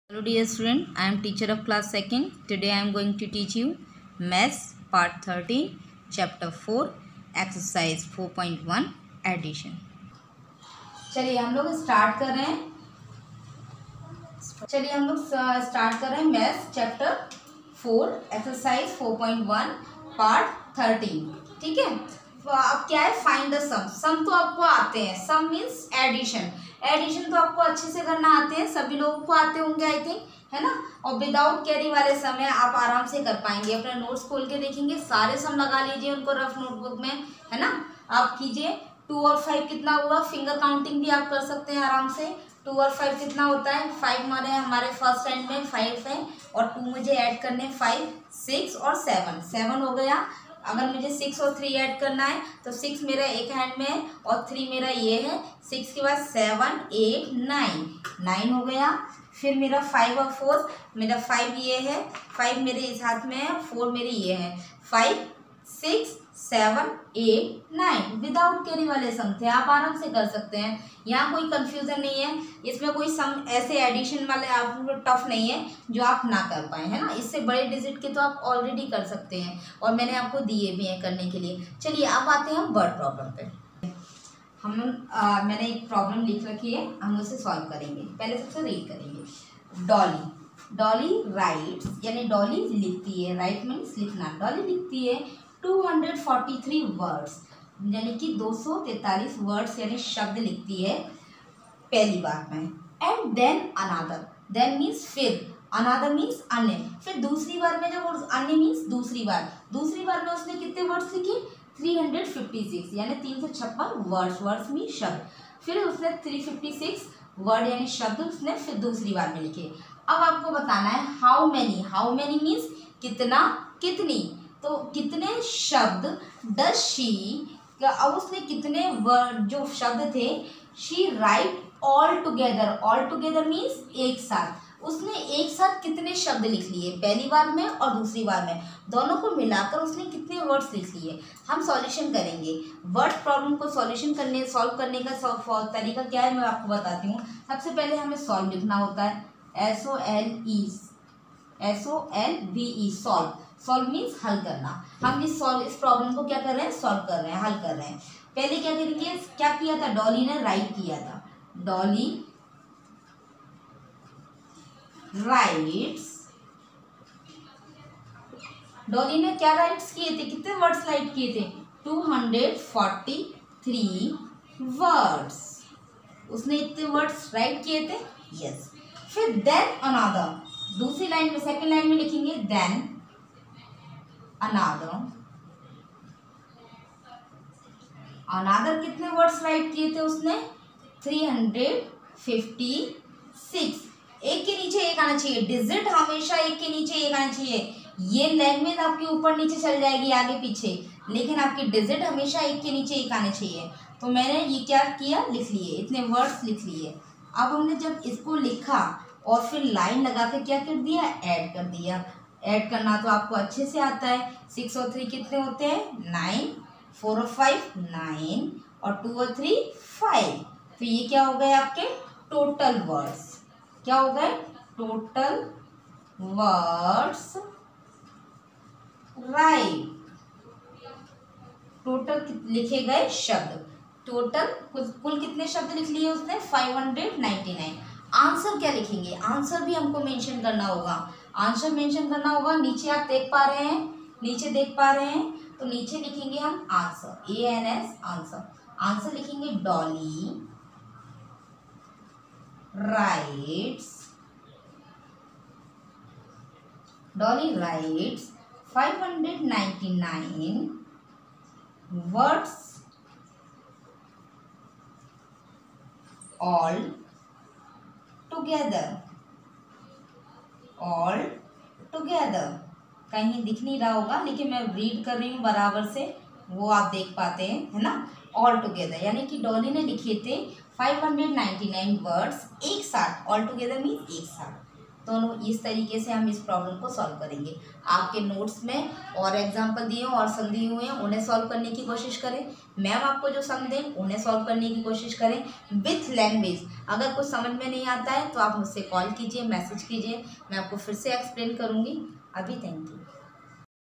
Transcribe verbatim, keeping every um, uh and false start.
Hello dear student, I am teacher of class second. Today I am going to teach you Maths part thirteen, chapter four, exercise four point one, addition. चलिए हम लोग start कर रहे हैं चलिए हम लोग स्टार्ट कर रहे हैं maths chapter four, exercise four point one, part thirteen. ठीक है, अब क्या है, फाइंड द सम. सम तो आपको आते हैं. सम मीन्स एडिशन. एडिशन तो आपको अच्छे से करना आते हैं, सभी लोगों को आते होंगे आई थिंक, है ना. और विदाउट कैरी वाले समय आप आराम से कर पाएंगे. अपना नोट्स खोल के देखेंगे, सारे सम लगा लीजिए उनको रफ नोटबुक में, है ना. आप कीजिए टू और फाइव कितना हुआ, फिंगर काउंटिंग भी आप कर सकते हैं आराम से. टू और फाइव कितना होता है, फाइव हमारे हमारे फर्स्ट हैंड में फाइव है और टू मुझे ऐड करने फाइव, सिक्स और सेवन. सेवन हो गया. अगर मुझे सिक्स और थ्री ऐड करना है तो सिक्स मेरा एक हैंड में है और थ्री मेरा ये है. सिक्स के बाद सेवन, एट, नाइन. नाइन हो गया. फिर मेरा फाइव और फोर, मेरा फाइव ये है, फाइव मेरे इस हाथ में है, फोर मेरी ये है. Five, six, seven, eight, nine. Without carry वाले सम थे, आप आराम से कर सकते हैं. यहाँ कोई कंफ्यूजन नहीं है. इसमें कोई सम ऐसे एडिशन वाले आपको टफ नहीं है जो आप ना कर पाए, है ना. इससे बड़े डिजिट के तो आप ऑलरेडी कर सकते हैं और मैंने आपको दिए भी हैं करने के लिए. चलिए अब आते हैं हम वर्ड प्रॉब्लम पे. हम आ, मैंने एक प्रॉब्लम लिख रखी है, हम उसे सॉल्व करेंगे. पहले सबसे रीड करेंगे. डॉली डॉली राइट्स, यानी डॉली लिखती है. राइट मीन्स लिखना. डॉली लिखती है two hundred forty three words, यानी कि दो सौ तैंतालीस वर्ड्स यानी शब्द लिखती है पहली बार में. And then another, then means फिर, अनादर मीन्स अन्य. फिर दूसरी बार में जब अन्य मीन्स दूसरी बार, दूसरी बार में उसने कितने वर्ड्स लिखे, थ्री हंड्रेड फिफ्टी सिक्स, यानी तीन सौ छप्पन वर्ड्स. वर्ड्स मीन शब्द. फिर उसने थ्री फिफ्टी सिक्स वर्ड यानी शब्द उसने फिर दूसरी बार में लिखे. अब आपको बताना है how many. How many means कितना, कितनी. तो कितने शब्द डज शी, अब उसने कितने वर्ड जो शब्द थे, she write all together. All together means एक साथ. उसने एक साथ कितने शब्द लिख लिए पहली बार में और दूसरी बार में, दोनों को मिलाकर उसने कितने वर्ड्स लिख लिए. हम सॉल्यूशन करेंगे. वर्ड प्रॉब्लम को सॉल्यूशन करने सॉल्व करने का तरीका क्या है मैं आपको बताती हूँ. सबसे पहले हमें सॉल्व लिखना होता है. S O L E S O L V E solve. Solve means हल करना. हम इस सॉल्व इस प्रॉब्लम को क्या कर रहे हैं, सॉल्व कर रहे हैं, हल कर रहे हैं. पहले क्या करेंगे, क्या किया था, डॉली ने राइट किया था. डॉली राइट्स, डॉली ने क्या राइट्स किए थे, कितने वर्ड्स राइट किए थे, two hundred forty three words. उसने इतने वर्ड्स राइट किए थे. यस. फिर देन अनदर, दूसरी लाइन में सेकंड लाइन में लिखेंगे देन अनादर. अनादर कितने वर्ड्स राइट किए थे उसने, थ्री हंड्रेड फिफ्टी सिक्स. एक के नीचे एक आना चाहिए. डिजिट हमेशा एक के नीचे एक आना चाहिए. ये लैंग्वेज आपके ऊपर नीचे चल जाएगी आगे पीछे, लेकिन आपकी डिजिट हमेशा एक के नीचे एक आने चाहिए. तो मैंने ये क्या किया, लिख लिए, इतने वर्ड्स लिख लिए. अब हमने जब इसको लिखा और फिर लाइन लगा के क्या कर दिया, ऐड कर दिया. ऐड करना तो आपको अच्छे से आता है. सिक्स और थ्री कितने होते हैं, नाइन. फोर और फाइव नाइन और टू और थ्री फाइव. तो ये क्या हो गए आपके टोटल वर्ड्स. क्या हो गए, टोटल वर्ड्स राइट. टोटल लिखे गए शब्द, टोटल कुल कितने शब्द लिख लिए उसने, five hundred ninety nine. Answer क्या लिखेंगे, आंसर भी हमको मेंशन करना होगा. आंसर मेंशन करना होगा. नीचे आप देख पा रहे हैं, नीचे देख पा रहे हैं, तो नीचे लिखेंगे हम answer, A N S answer. Answer लिखेंगे Dolly writes, Dolly writes five hundred ninety nine words all together. All together कहीं दिख नहीं रहा होगा, लेकिन मैं रीड कर रही हूँ बराबर से, वो आप देख पाते हैं, है ना. ऑल टुगेदर यानी कि डॉली ने लिखे थे five hundred ninety nine words एक साथ. ऑल टुगेदर मीन्स एक साथ. तो इस तरीके से हम इस प्रॉब्लम को सॉल्व करेंगे। आपके नोट्स में और एग्जांपल दिए और सम दिए हुए हैं, उन्हें सॉल्व करने की कोशिश करें। मैम आपको जो सम दें उन्हें सॉल्व करने की कोशिश करें विथ लैंग्वेज। अगर कुछ समझ में नहीं आता है तो आप मुझसे कॉल कीजिए, मैसेज कीजिए, मैं आपको फिर से एक्सप्लेन करूँगी। अभी थैंक यू।